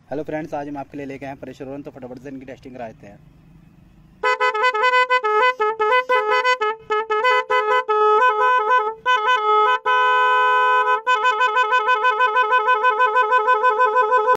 Hello friends, आज हम आपके लिए लेके आए हैं प्रेशर ओवन। तो फटाफट से इनकी टेस्टिंग करा देते हैं।